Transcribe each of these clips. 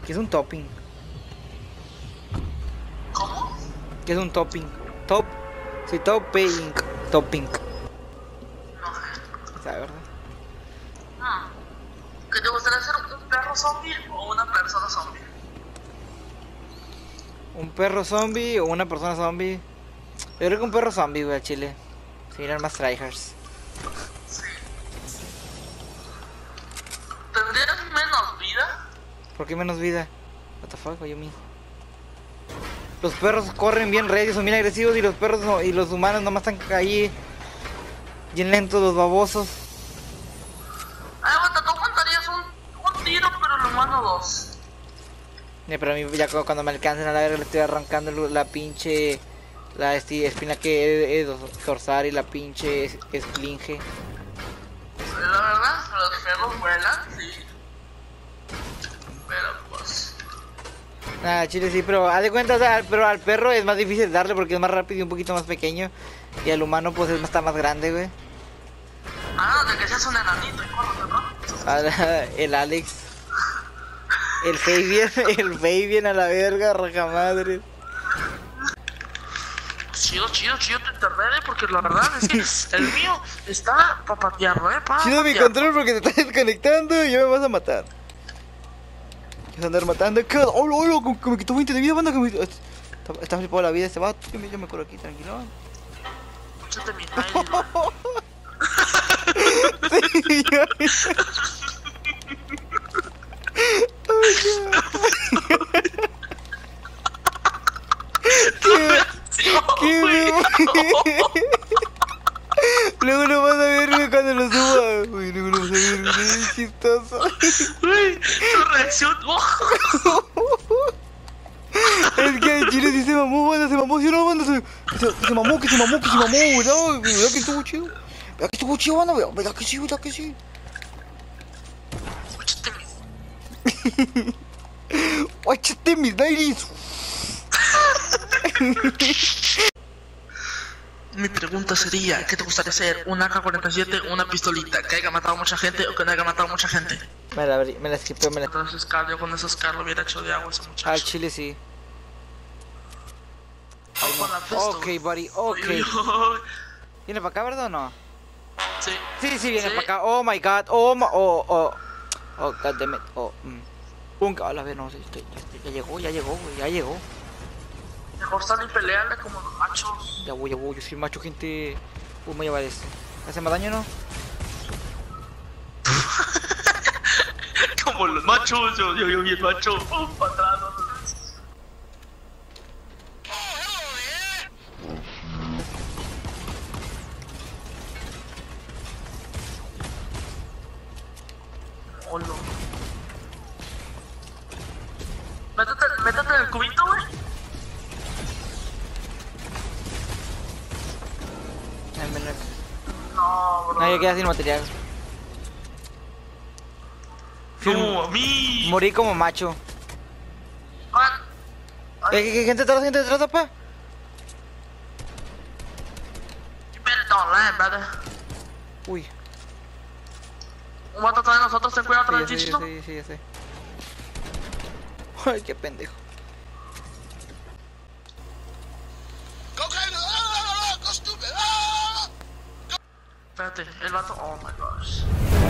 ¿Qué es un topping? ¿Cómo? ¿Qué es un topping? Top. Sí, topping. Topping. No sé. ¿Sabes, verdad? ¿Qué te gustaría ser un perro zombie o una persona zombie? ¿Un perro zombie o una persona zombie? Yo creo que un perro zombie, güey, a Chile. Si eran más tryhards. Sí. ¿Tendrías menos vida? ¿Por qué menos vida? What the fuck, yo mean? Los perros corren bien ready, son bien agresivos y los perros no, y los humanos nomás están ahí bien lentos, los babosos. Ay, aguanta, tú aguantarías un tiro, pero el humano dos. Pero a mí ya cuando me alcancen a la verga le estoy arrancando la pinche... La espina que es dorsal y la pinche esfinge. La verdad, los perros vuelan, sí. Pero pues... Ah, Chile sí, pero haz de cuenta, o sea, pero al perro es más difícil darle porque es más rápido y un poquito más pequeño. Y al humano pues está más grande, güey. Ah, de que seas un enanito y corres, ¿no? El Alex. El Fabian, el Fabian a la verga, raja madre. Chido tu internet, porque la verdad es que el mío está pa' patearlo, Chido mi control porque te estás desconectando y ya me vas a matar. Vas a andar matando. ¡Hola, hola! Que me quitó 20 de vida, banda. Está flipado la vida este vato. Yo me curo aquí, tranquilo. Escúchate mi Jaime. Sí, yo... Luego lo vas a ver, güey, cuando lo suba. Uy, luego lo vas a ver, güey, es chistoso. Uy, tu reacción. Es que en Chile sí se mamó, banda, se mamó, ¿sí o no, banda? Se mamó, que se mamó, ¿verdad? ¿Verdad que estuvo chido? ¿Verdad que estuvo chido, banda? ¿Verdad que sí, verdad que sí? Guáchate mis ladies. Mi pregunta sería, ¿qué te gustaría hacer? ¿Un AK-47 o una pistolita? ¿Que haya matado mucha gente o que no haya matado mucha gente? Me la esquipé, Entonces, yo con esos carros hubiera hecho de agua ese muchacho. Al Chile sí. Vamos con la pistol. Ok, buddy, ok. Uy, uy. ¿Viene para acá, verdad o no? Sí. Sí, viene ¿Sí? para acá. Oh my god, oh, god damn it, a la vez, no, ya llegó, güey, ya llegó. Mejor sal y pelearle como los machos. Ya voy, yo soy macho, gente. Me lleva ese. ¿Hace más daño, no? Como los machos, yo vi el macho. Para atrás, ¿no? Hola. Métete en el cubito, güey. No, bro. No, ya queda sin material. No, a mí. Morí como macho. ¿Qué gente detrás, papá? You better don't land, brother. Uy. Un vato atrás de nosotros, ten cuidado atrás del Sí, chichito. ya sé. Ay, qué pendejo. Espérate, el vato. Oh my gosh.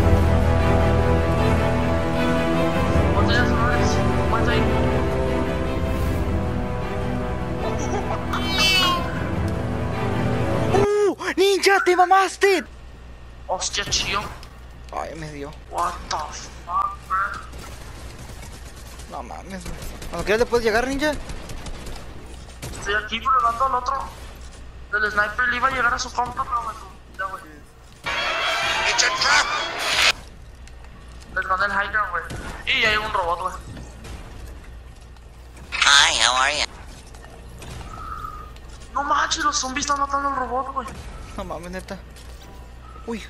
Botellas flores. Cuenta ahí. ¡Ninja, te mamaste! Hostia, chío. Ay, me dio. What the fuck, bro. No mames. ¿Cuando quieras le puedes llegar, ninja? Estoy aquí, pero el vato al otro. Del sniper le iba a llegar a su compa, pero me confundí, güey. It's a trap! Les mandé el high ground, güey. Y hay un robot, güey. Hi, how are you? No manches, los zombies están matando al robot, güey. No mames, neta. Uy.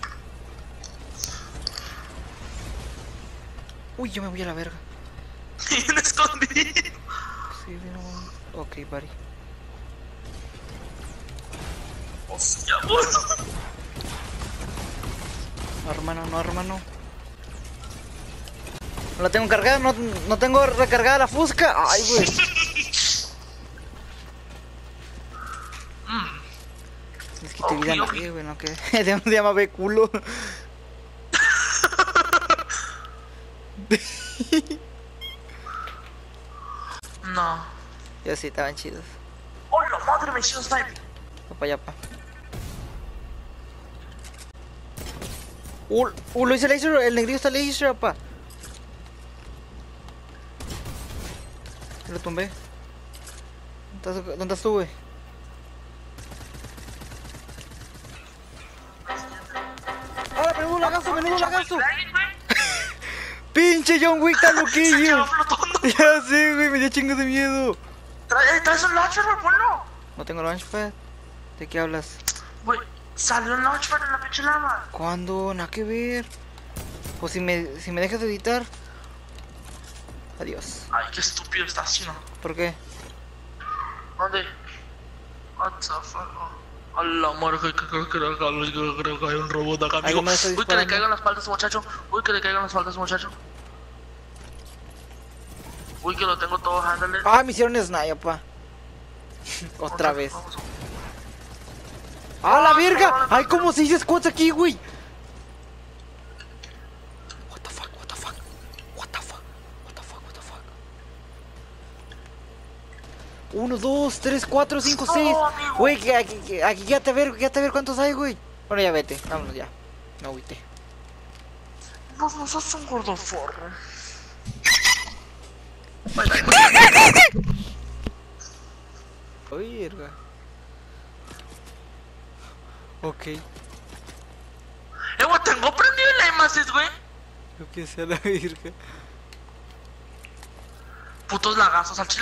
Uy, yo me voy a la verga. Bien escondido. Sí, no. Ok, buddy. Hostia, güey. No, hermano. No la tengo cargada, no tengo recargada la fusca. Ay, güey. Es que te vida nadie, güey, no que. Se llama B culo. No. Yo sí, estaban chidos. ¡Oh, la madre! Me hicieron snipe. Pa' allá, pa. Lo hice laser, el negrillo está laser, pa. Lo tumbé. ¿Dónde estás tú, güey? ¡Ah, menudo lagazo, menudo lagazo! ¡Pinche John Wick tan loquillo! Ya sé, güey, me dio chingo de miedo. ¿Traes un launcher, güey? Ponlo. No tengo launchpad. ¿De qué hablas? Güey, salió un launchpad en la pinche lava. ¿Cuándo? Nada que ver. Pues si me dejas de editar. Adiós. Ay, qué estúpido estás, chino. ¿Por qué? ¿Dónde? What the fuck? A la madre, creo que hay un robot acá, amigo. me está Uy, que le disparando. caigan las espaldas, muchacho. Uy, que le caigan las espaldas, muchacho. Uy, que lo tengo todo handle. Ah, me hicieron snipe, pa. Otra vez. ¡Ah, la verga! ¡Hay como 6 squads aquí, güey! What the fuck, what the fuck. What the fuck, what the fuck, what the fuck. 1, 2, 3, 4, 5, 6. Güey, aquí quédate a ver cuántos hay, güey. Bueno, ya vete, vámonos ya. No agüite. No sos un gordo forro. Oye, verga. Ok. Güey, tengo prendido el aim assist, güey. Lo que sea la verga. Putos lagazos al chile.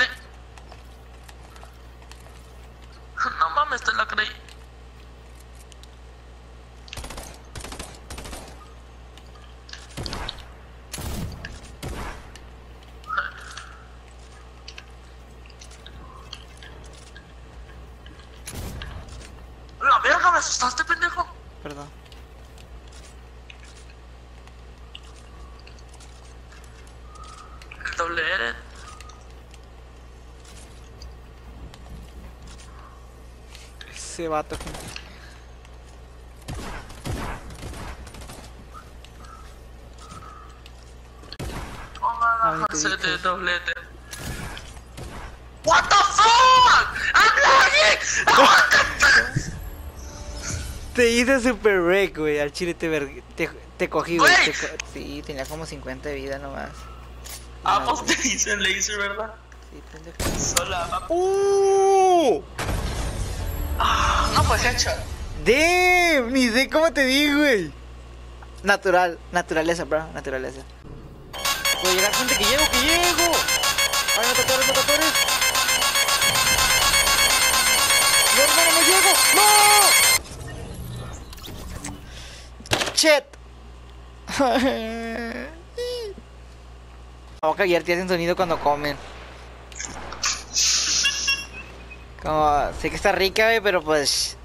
No mames, te la creí. La verga, me asustaste, pendejo. Perdón. El doble R. Ese vato. Ojalá te se dije. de doblete. What the fuck? I'm lagging. Te hice super wreck, güey. Al chile te cogí, güey. Güey. Sí, tenía como 50 de vida nomás. Ah, pues te hice el laser, ¿verdad? Sí, pendejo. Sola. No fue headshot. Damn, ni sé cómo te di, güey. Naturaleza, bro, naturaleza. Puede llegar gente, que llego. Ay, no te atores. No, hermano, no llego. ¡No! Shit. La boca abierta hacen sonido cuando comen. Como, sé que está rica, güey, pero pues...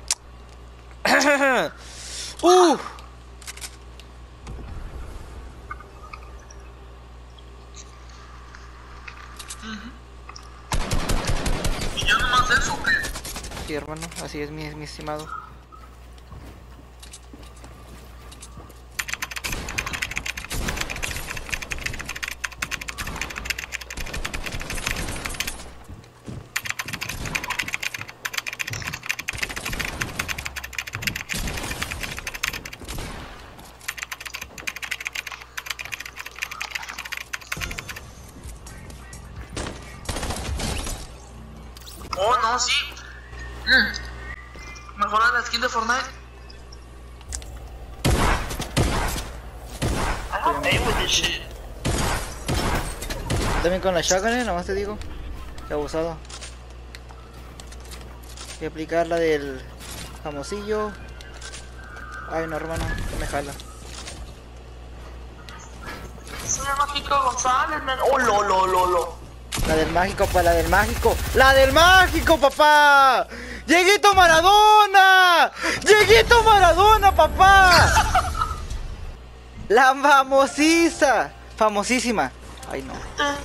Y yo nomás eso, güey. Sí, hermano, así es mi estimado. Oh, no, sí. Mejora la skin de Fortnite. I don't play with this shit. También con la shotgun, nomás te digo. Qué abusado. Voy a aplicar la del famosillo. Ay, no, hermano, no me jala. Se llama Kiko González, man. Oh, lo. La del mágico, pa, la del mágico. ¡La del mágico, papá! ¡Lleguito Maradona! ¡Lleguito Maradona, papá! La famosísima. Ay, no.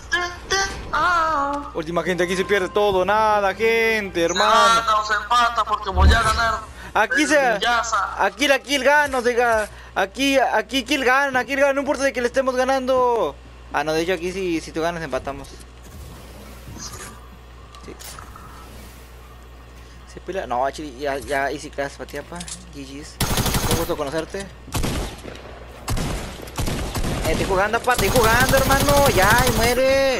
Ah. Última gente, aquí se pierde todo, nada, gente, hermano. No se empata porque voy a ganar. Aquí aquí la kill gana, oiga. Aquí kill gana, no importa de que le estemos ganando. Ah, no, de hecho aquí si tú ganas empatamos. Sí. Se pila. No, chile, ya easy class, patiapa. GG's. Un gusto conocerte. Estoy jugando, pa, estoy jugando, hermano. Ya, y muere.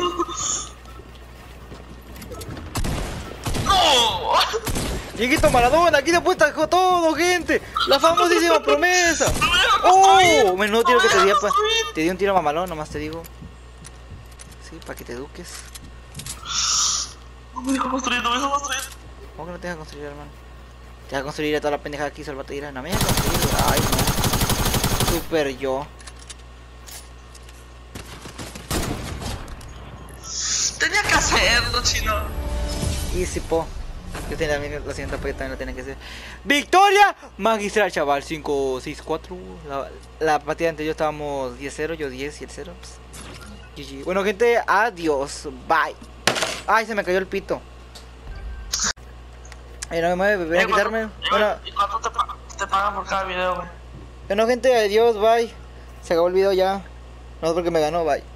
¡No! Dieguito Maradona, aquí te apuesta todo, gente. La famosísima promesa. ¡Oh! Menudo tiro que te di, pa. Te di un tiro mamalón, nomás te digo. Sí, para que te eduques. No me dejo construir, no me dejo construir. ¿Cómo que no te deja construir, hermano? Te deja construir a toda la pendejada que hizo el batería. No me deja construir. Ay, no. Super yo. Tenía que hacerlo, chino. Easy, po. Yo tenía también lo siento, porque también lo tenía que hacer. ¡Victoria! Magistral, chaval. 5-6-4. La partida anterior estábamos 10-0, yo 10 y el 0. Pues. GG. Bueno, gente, adiós. Bye. Ay, se me cayó el pito. Ay, no me mueve, ven a quitarme. Bueno, ¿Y cuánto te pagan por cada video, güey? bueno, gente, adiós, bye. Se acabó el video ya. No sé por qué me ganó, bye.